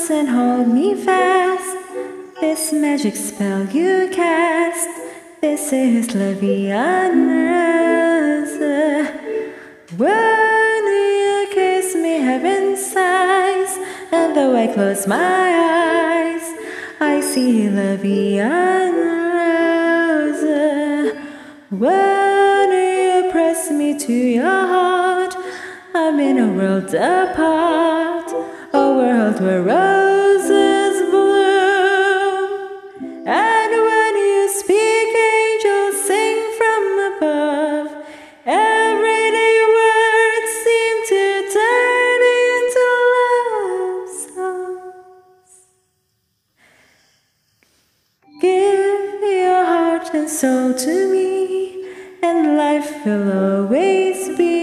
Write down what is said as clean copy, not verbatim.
arms and hold me fast. This magic spell you cast, this is Leviana's. When you kiss me, heaven sighs, and though I close my eyes, I see Leviana's. When you press me to your heart, I'm in a world apart, a world where roses bloom. And when you speak, angels sing from above. Everyday words seem to turn into love songs. Give your heart and soul to me, and life will always be